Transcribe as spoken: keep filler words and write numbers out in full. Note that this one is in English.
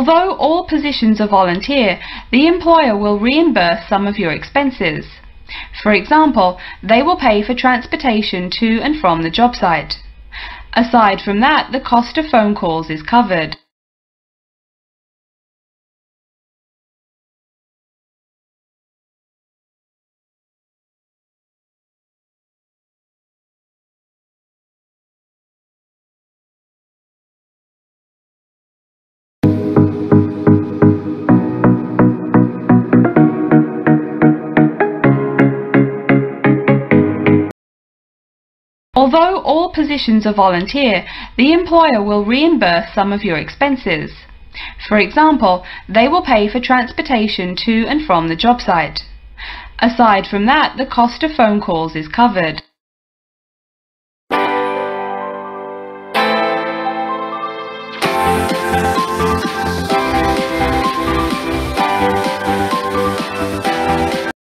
Although all positions are volunteer, the employer will reimburse some of your expenses. For example, they will pay for transportation to and from the job site. Aside from that, the cost of phone calls is covered. Although all positions are volunteer, the employer will reimburse some of your expenses. For example, they will pay for transportation to and from the job site. Aside from that, the cost of phone calls is covered.